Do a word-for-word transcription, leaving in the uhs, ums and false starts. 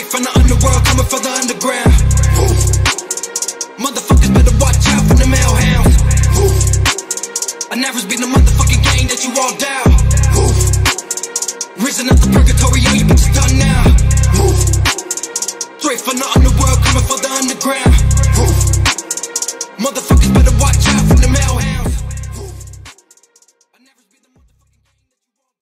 Straight from the underworld, coming for the underground. Woo. Motherfuckers better watch out for the male hounds. Unaverage be the motherfucking gang that you all down. Woo. Risen up the purgatory, all you bitches done now. Woo. Straight from the underworld, coming for the underground.